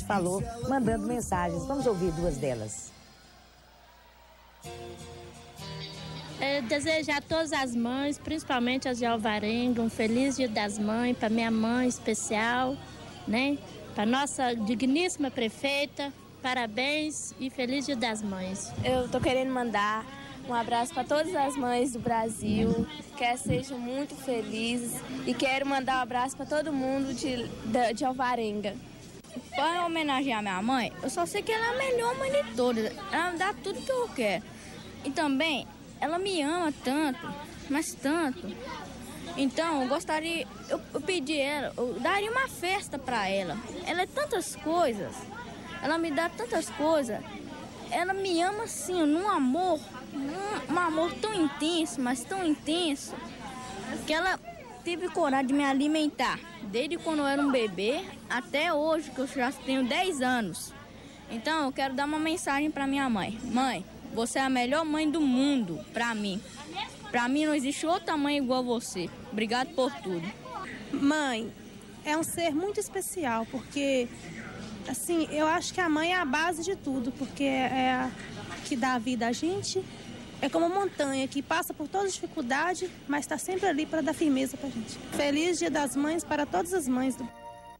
falou, mandando mensagens. Vamos ouvir duas delas. Desejar a todas as mães, principalmente as de Alvarenga, um feliz Dia das Mães, para minha mãe especial, né? Para nossa digníssima prefeita, parabéns e feliz Dia das Mães. Eu tô querendo mandar um abraço para todas as mães do Brasil, que elas sejam muito felizes, e quero mandar um abraço para todo mundo de Alvarenga. Para homenagear minha mãe, eu só sei que ela é a melhor mãe de todas, ela me dá tudo que eu quero. E também, ela me ama tanto, mas tanto. Então, eu gostaria, eu pedi ela, eu daria uma festa para ela. Ela é tantas coisas, ela me dá tantas coisas. Ela me ama assim, num amor, um amor tão intenso, mas tão intenso, que ela teve coragem de me alimentar, desde quando eu era um bebê até hoje, que eu já tenho 10 anos. Então, eu quero dar uma mensagem para minha mãe. Mãe, você é a melhor mãe do mundo para mim. Para mim não existe outra mãe igual a você. Obrigado por tudo. Mãe é um ser muito especial, porque, assim, eu acho que a mãe é a base de tudo, porque é a que dá a vida a gente. É como uma montanha que passa por todas as dificuldades, mas está sempre ali para dar firmeza para a gente. Feliz Dia das Mães para todas as mães do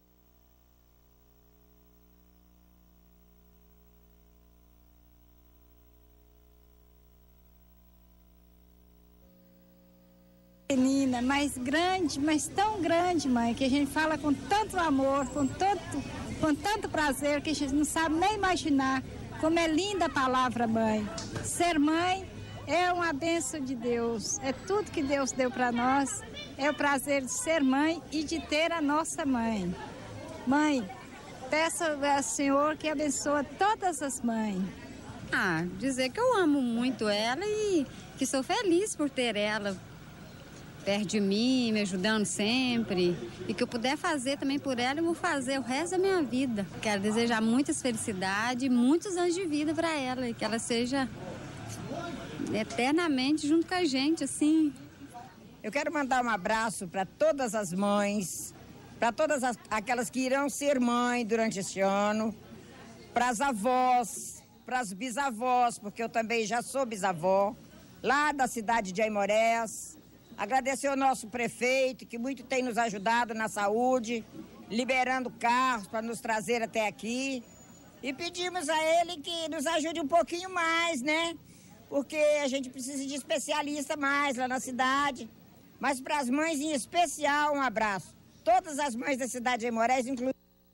Menina, mais grande, mas tão grande, mãe, que a gente fala com tanto amor, com tanto prazer, que a gente não sabe nem imaginar como é linda a palavra mãe. Ser mãe é uma bênção de Deus, é tudo que Deus deu para nós, é o prazer de ser mãe e de ter a nossa mãe. Mãe, peço ao Senhor que abençoe todas as mães. Dizer que eu amo muito ela e que sou feliz por ter ela perto de mim, me ajudando sempre. E que eu puder fazer também por ela, eu vou fazer o resto da minha vida. Quero desejar muitas felicidades e muitos anos de vida para ela. E que ela seja eternamente junto com a gente, assim. Eu quero mandar um abraço para todas as mães, para todas aquelas que irão ser mãe durante este ano, para as avós, para as bisavós, porque eu também já sou bisavó, lá da cidade de Aimorés. Agradecer ao nosso prefeito, que muito tem nos ajudado na saúde, liberando carros para nos trazer até aqui. E pedimos a ele que nos ajude um pouquinho mais, né? Porque a gente precisa de especialista mais lá na cidade. Mas para as mães em especial, um abraço. Todas as mães da cidade de Aimorés, inclusive.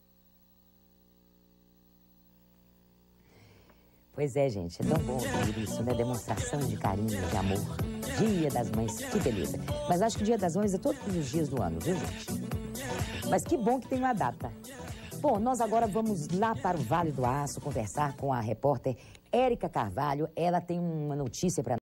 Pois é, gente, é tão bom ouvir isso, né? Demonstração de carinho, de amor. Dia das Mães, que beleza. Mas acho que o Dia das Mães é todos os dias do ano, viu, gente? Mas que bom que tem uma data. Bom, nós agora vamos lá para o Vale do Aço conversar com a repórter Érica Carvalho. Ela tem uma notícia para